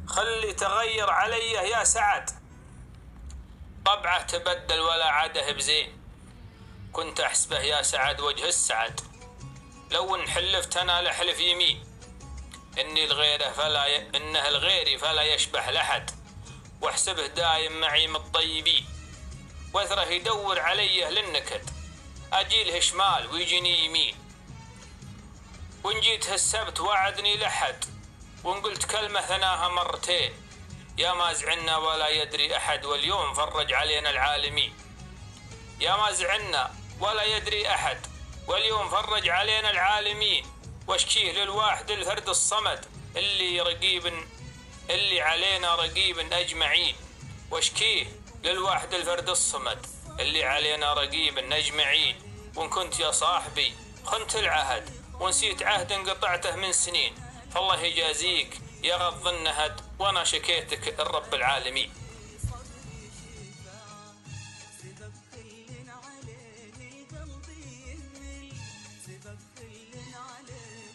خلي تغير عليه يا سعد. طبعه تبدل ولا عاده بزين، كنت أحسبه يا سعد وجه السعد. لو إن حلفت أنا لحلف يمين، إنه الغيري فلا يشبه لحد، واحسبه دايم معي من الطيبين. وثره يدور عليه للنكد، أجيله شمال ويجيني يمين. وإن جيت هالسبت وعدني لحد، وإن قلت كلمة ثناها مرتين. يا ما زعلنا ولا يدري أحد، واليوم فرج علينا العالمين. يا ما زعلنا ولا يدري أحد، واليوم فرج علينا العالمين. واشكيه للواحد الفرد الصمد، اللي علينا رقيب أجمعين. واشكيه للواحد الفرد الصمد، اللي علينا رقيب أجمعين. وإن كنت يا صاحبي خنت العهد، ونسيت عهد انقطعته من سنين، فالله يجازيك يا غض النهد، وانا شكيتك الرب العالمين. سبب كل عليه قلبي يهمل، سبب كل عليه